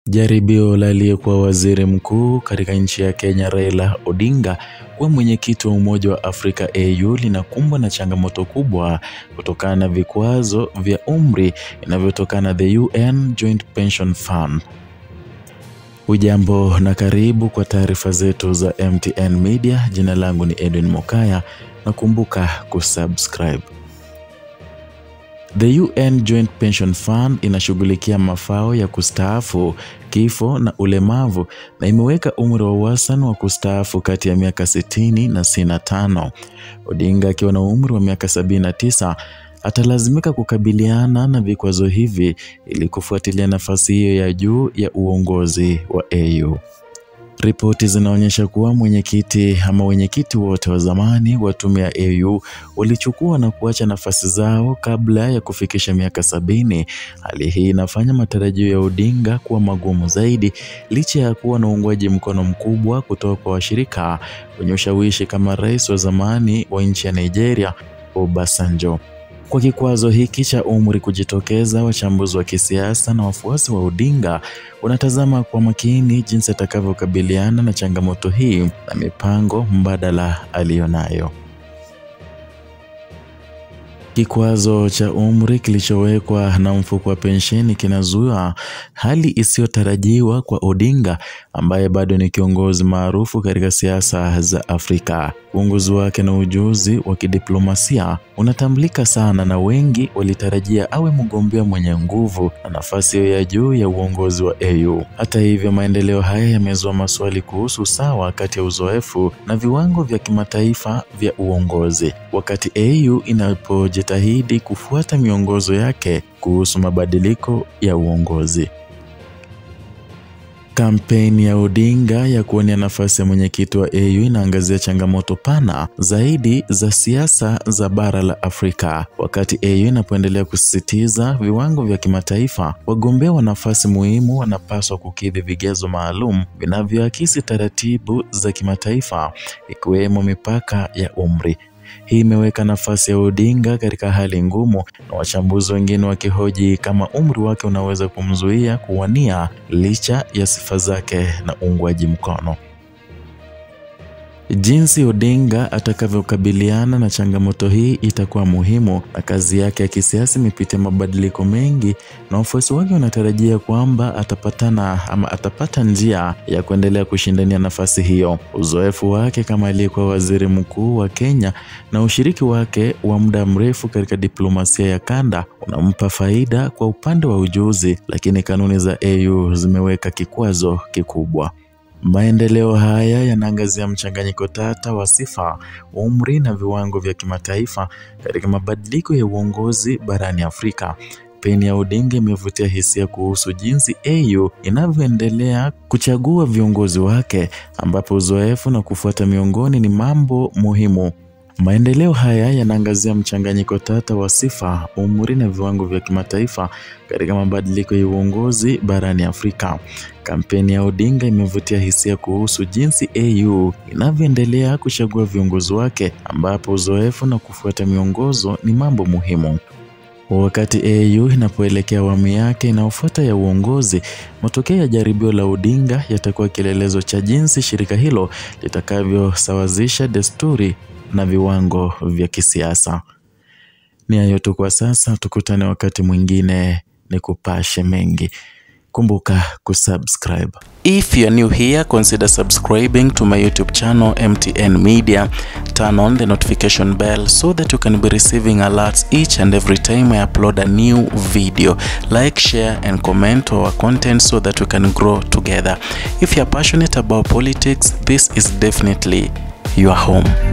Jaribio la aliyekuwa waziri mkuu katika nchi ya Kenya Raila Odinga kuwa mwenyekiti wa Umoja wa Afrika AU linakumbwa na changamoto kubwa kutokana na vikwazo vya umri vinavyotokana na the UN Joint Pension Fund. Hujambo na karibu kwa taarifa zetu za MTN Media. Jina langu ni Edwin Mokaya na kumbuka kusubscribe. The UN Joint Pension Fund inashughulikia mafao ya kustaafu, kifo na ulemavu na imeweka umri wa wastani wa kustaafu kati ya miaka 60 na 65. Odinga akiwa na umri wa miaka 79 atalazimika kukabiliana na vikwazo hivi ili kufuatilia nafasi hiyo ya juu ya uongozi wa AU. Ripoti zinaonyesha kuwa wenyekiti wote wa zamani wa tume ya AU walichukua na kuacha nafasi zao kabla ya kufikisha miaka 70. Hali hii inafanya matarajio ya Odinga kuwa magumu zaidi licha ya kuwa na uungwaji mkono mkubwa kutoka kwa washirika wenye ushawishi kama rais wa zamani wa nchi ya Nigeria Obasanjo. Kwa kikwazo hiki cha umri kujitokeza, wachambuzi wa kisiasa na wafuasi wa Odinga wanatazama kwa makini jinsi atakavyokabiliana na changamoto hii na mipango mbadala aliyonayo. Kikwazo cha umri kilichowekwa na mfuko wa pensheni kinazua hali isiyotarajiwa kwa Odinga ambaye bado ni kiongozi maarufu katika siasa za Afrika. Uongozi wake na ujuzi wa kidiplomasia unatambulika sana na wengi walitarajia awe mgombea mwenye nguvu na nafasi ya juu ya uongozi wa AU. Hata hivyo, maendeleo haya yamezua maswali kuhusu sawa kati ya uzoefu na viwango vya kimataifa vya uongozi. Wakati AU inapojitahidi kufuata miongozo yake kuhusu mabadiliko ya uongozi. Kampeni ya Odinga ya kuwania nafasi ya mwenyekiti wa AU inaangazia changamoto pana zaidi za siasa za bara la Afrika. Wakati AU inapoendelea kusisitiza viwango vya kimataifa, wagombea wa nafasi muhimu wanapaswa kukidhi vigezo maalum vinavyoakisi taratibu za kimataifa, ikiwemo mipaka ya umri. Hii imeweka nafasi ya Odinga katika hali ngumu, na wachambuzi wengine wakihoji kama umri wake unaweza kumzuia kuwania licha ya sifa zake na uungwaji mkono. Jinsi Odinga atakavyokabiliana na changamoto hii itakuwa muhimu, na kazi yake ya kisiasa imepitia mabadiliko mengi, na wafuasi wake wanatarajia kwamba atapata njia ya kuendelea kushindania nafasi hiyo. Uzoefu wake kama aliyekuwa waziri mkuu wa Kenya na ushiriki wake wa muda mrefu katika diplomasia ya kanda unampa faida kwa upande wa ujuzi, lakini kanuni za AU zimeweka kikwazo kikubwa. Maendeleo haya yanaangazia mchanganyiko tata wa sifa, umri na viwango vya kimataifa katika mabadiliko ya uongozi barani Afrika. Kampeni ya Odinga imevutia hisia kuhusu jinsi AU inavyoendelea kuchagua viongozi wake, ambapo uzoefu na kufuata miongoni ni mambo muhimu. Maendeleo haya yanaangazia mchanganyiko tata wa sifa, umri na viwango vya kimataifa katika mabadiliko ya uongozi barani Afrika. Kampeni ya Odinga imevutia hisia kuhusu jinsi AU inavyoendelea kuchagua viongozi wake, ambapo uzoefu na kufuata miongozo ni mambo muhimu. Wakati AU inapoelekea awamu yake inayofuata ya uongozi, matokeo ya jaribio la Odinga yatakuwa kielelezo cha jinsi shirika hilo litakavyosawazisha desturi na viwango vya kisiasa. Ni hayo tu kwa sasa, tukutane wakati mwingine nikupashe mengi. Kumbuka kusubscribe. If you are new here, consider subscribing to my YouTube channel MTN Media. Turn on the notification bell so that you can be receiving alerts each and every time I upload a new video. Like, share and comment our content so that we can grow together. If you are passionate about politics, this is definitely your home.